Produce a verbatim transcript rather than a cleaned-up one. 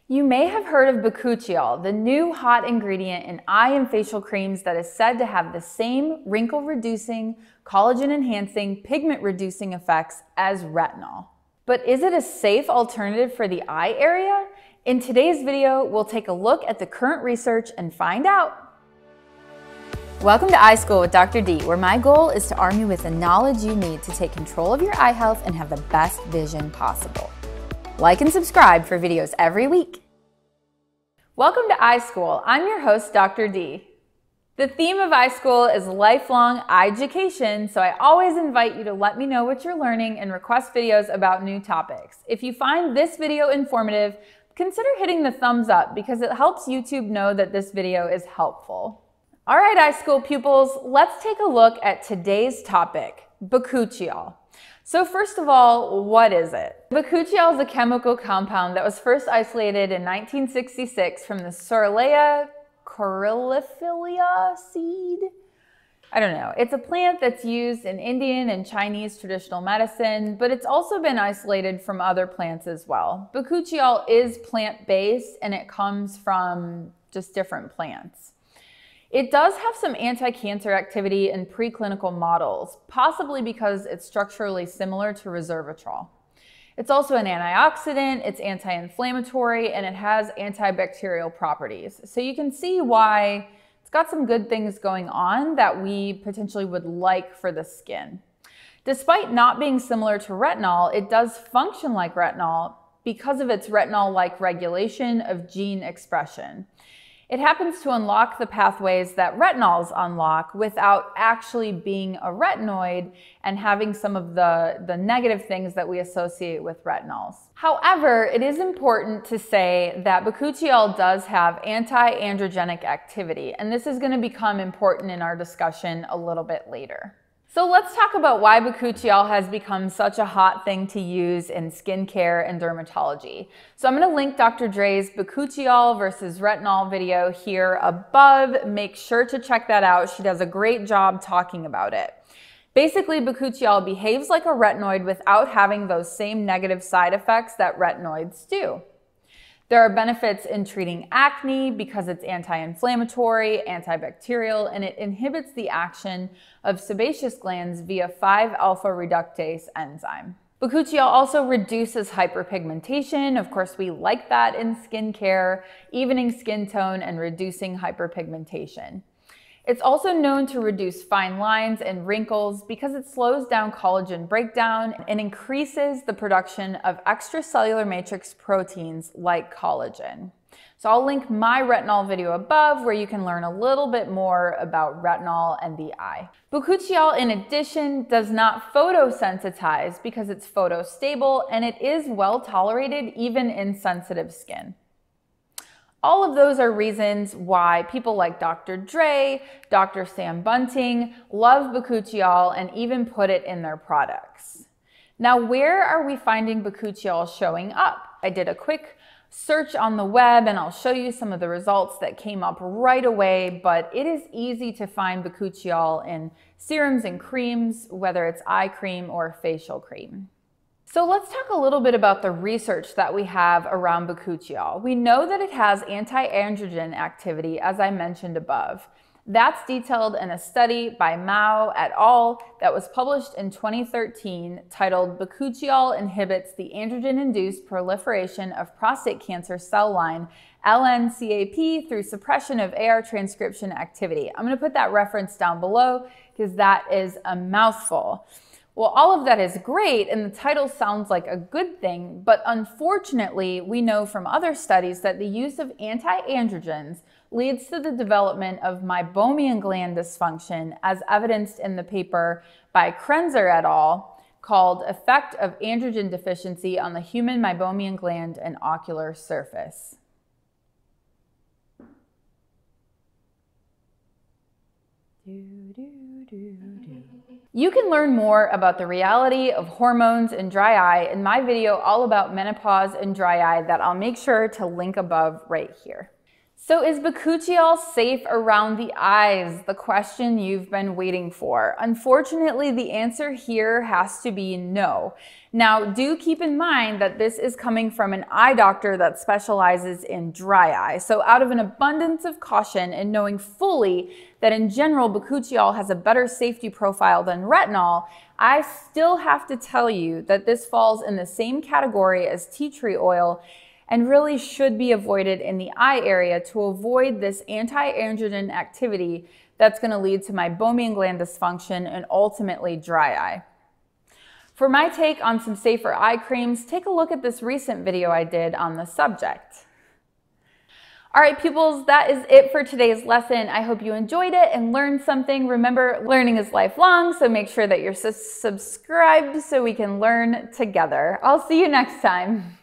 You may have heard of Bakuchiol, the new hot ingredient in eye and facial creams that is said to have the same wrinkle-reducing, collagen-enhancing, pigment-reducing effects as retinol. But is it a safe alternative for the eye area? In today's video, we'll take a look at the current research and find out. Welcome to Eye School with Doctor D, where my goal is to arm you with the knowledge you need to take control of your eye health and have the best vision possible. Like and subscribe for videos every week. Welcome to Eye School. I'm your host, Doctor D. The theme of Eye School is lifelong eye education, so I always invite you to let me know what you're learning and request videos about new topics. If you find this video informative, consider hitting the thumbs up because it helps YouTube know that this video is helpful. All right, Eye School pupils, let's take a look at today's topic, Bakuchiol. So first of all, what is it? Bakuchiol is a chemical compound that was first isolated in nineteen sixty-six from the Sorleia caryophylla seed. I don't know. It's a plant that's used in Indian and Chinese traditional medicine, but it's also been isolated from other plants as well. Bakuchiol is plant-based and it comes from just different plants. It does have some anti-cancer activity in preclinical models, possibly because it's structurally similar to resveratrol. It's also an antioxidant, it's anti-inflammatory, and it has antibacterial properties. So you can see why it's got some good things going on that we potentially would like for the skin. Despite not being similar to retinol, it does function like retinol because of its retinol-like regulation of gene expression. It happens to unlock the pathways that retinols unlock without actually being a retinoid and having some of the, the negative things that we associate with retinols. However, it is important to say that Bakuchiol does have anti-androgenic activity, and this is going to become important in our discussion a little bit later. So let's talk about why Bakuchiol has become such a hot thing to use in skincare and dermatology. So I'm going to link Doctor Dre's Bakuchiol versus retinol video here above. Make sure to check that out. She does a great job talking about it. Basically, Bakuchiol behaves like a retinoid without having those same negative side effects that retinoids do. There are benefits in treating acne because it's anti-inflammatory, antibacterial, and it inhibits the action of sebaceous glands via five alpha reductase enzyme. Bakuchiol also reduces hyperpigmentation. Of course, we like that in skincare, evening skin tone and reducing hyperpigmentation. It's also known to reduce fine lines and wrinkles because it slows down collagen breakdown and increases the production of extracellular matrix proteins like collagen. So I'll link my retinol video above where you can learn a little bit more about retinol and the eye. Bakuchiol, in addition, does not photosensitize because it's photostable and it is well tolerated even in sensitive skin. All of those are reasons why people like Doctor Dre, Doctor Sam Bunting love Bakuchiol and even put it in their products. Now, where are we finding Bakuchiol showing up? I did a quick search on the web and I'll show you some of the results that came up right away, but it is easy to find Bakuchiol in serums and creams, whether it's eye cream or facial cream. So let's talk a little bit about the research that we have around Bakuchiol. We know that it has anti-androgen activity, as I mentioned above. That's detailed in a study by Mao et al. That was published in twenty thirteen titled Bakuchiol Inhibits the Androgen-Induced Proliferation of Prostate Cancer Cell Line L N C A P through Suppression of A R Transcription Activity. I'm going to put that reference down below because that is a mouthful. Well, all of that is great, and the title sounds like a good thing, but unfortunately, we know from other studies that the use of anti-androgens leads to the development of meibomian gland dysfunction, as evidenced in the paper by Krenzer et al. Called Effect of Androgen Deficiency on the Human Meibomian Gland and Ocular Surface. Do, do, do, do. You can learn more about the reality of hormones and dry eye in my video all about menopause and dry eye that I'll make sure to link above right here. So is Bakuchiol safe around the eyes? The question you've been waiting for. Unfortunately, the answer here has to be no. Now, do keep in mind that this is coming from an eye doctor that specializes in dry eye. So out of an abundance of caution and knowing fully that in general Bakuchiol has a better safety profile than retinol, I still have to tell you that this falls in the same category as tea tree oil and really should be avoided in the eye area to avoid this anti-androgen activity that's going to lead to meibomian gland dysfunction and ultimately dry eye. For my take on some safer eye creams, take a look at this recent video I did on the subject. All right, pupils, that is it for today's lesson. I hope you enjoyed it and learned something. Remember, learning is lifelong, so make sure that you're subscribed so we can learn together. I'll see you next time.